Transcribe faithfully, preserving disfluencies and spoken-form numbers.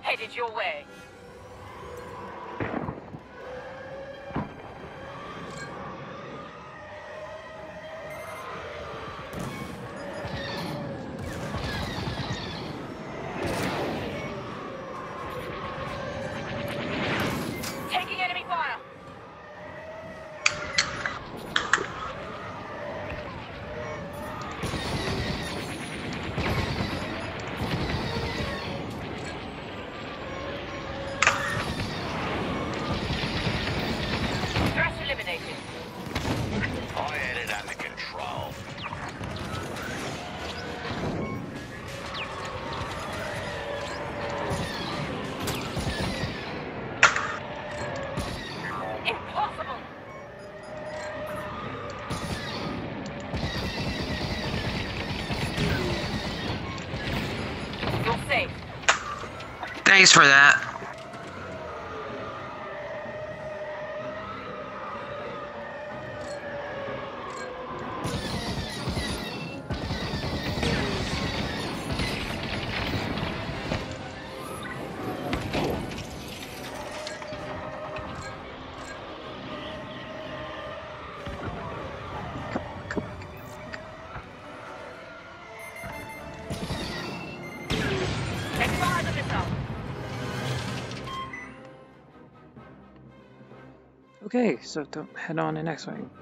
Headed your way. Taking enemy fire. I had it under control. Impossible! You're safe. Thanks for that. Take fire the missile. Okay, so don't head on in X-Wing.